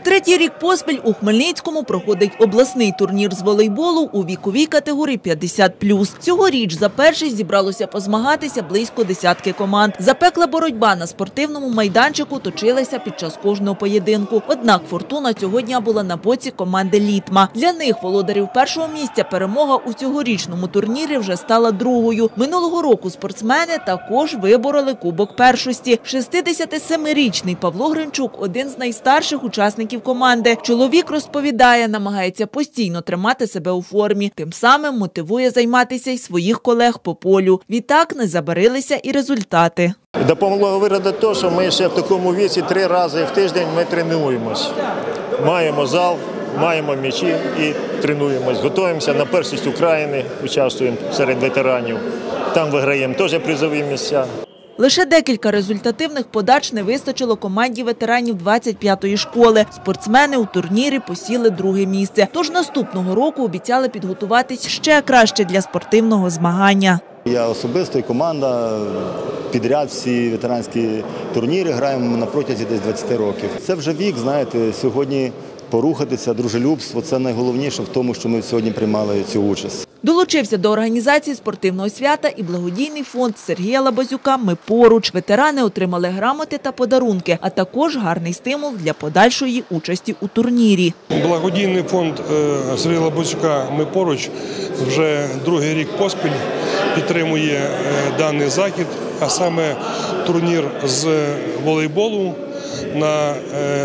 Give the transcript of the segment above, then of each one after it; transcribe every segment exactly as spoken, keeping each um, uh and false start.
Третій рік поспіль у Хмельницькому проходить обласний турнір з волейболу у віковій категорії п'ятдесят плюс. Цьогоріч за перший зібралося позмагатися близько десятки команд. Запекла боротьба на спортивному майданчику точилася під час кожного поєдинку. Однак фортуна цього дня була на боці команди «Літма». Для них, володарів першого місця, перемога у цьогорічному турнірі вже стала другою. Минулого року спортсмени також вибороли кубок першості. шістдесятисемирічний Павло Гринчук – один з найстарших учасників команди. Чоловік розповідає, намагається постійно тримати себе у формі. Тим самим мотивує займатися й своїх колег по полю. Відтак не забарилися і результати. Допомогло вироди те, що ми ще в такому віці три рази в тиждень ми тренуємось. Маємо зал, маємо м'ячі і тренуємось. Готуємося на першість України, участвуємо серед ветеранів. Там виграємо теж призові місця. Лише декілька результативних подач не вистачило команді ветеранів двадцять п'ятої школи. Спортсмени у турнірі посіли друге місце. Тож наступного року обіцяли підготуватись ще краще для спортивного змагання. Я особисто і команда підряд всі ветеранські турніри граємо на протязі десь двадцяти років. Це вже вік, знаєте, сьогодні порухатися, дружелюбство – це найголовніше в тому, що ми сьогодні приймали цю участь. Долучився до організації спортивного свята і благодійний фонд Сергія Лабазюка «Ми поруч». Ветерани отримали грамоти та подарунки, а також гарний стимул для подальшої участі у турнірі. Благодійний фонд Сергія Лабазюка «Ми поруч» вже другий рік поспіль підтримує даний захід, а саме турнір з волейболу на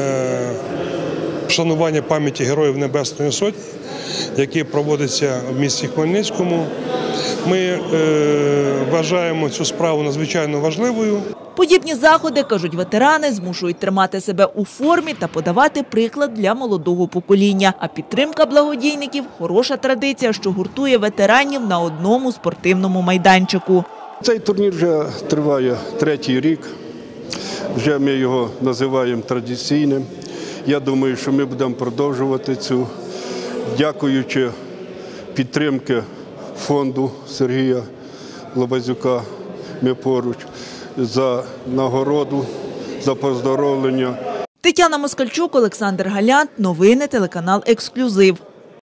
вшанування пам'яті Героїв Небесної Сотні, який проводиться в місті Хмельницькому. Ми е, вважаємо цю справу надзвичайно важливою. Подібні заходи, кажуть ветерани, змушують тримати себе у формі та подавати приклад для молодого покоління. А підтримка благодійників – хороша традиція, що гуртує ветеранів на одному спортивному майданчику. Цей турнір вже триває третій рік. Вже ми його називаємо традиційним. Я думаю, що ми будемо продовжувати цю, дякуючи підтримки фонду Сергія Лабазюка «Ми поруч» за нагороду, за поздоровлення. Тетяна Москальчук, Олександр Галянт. Новини телеканал «Ексклюзив».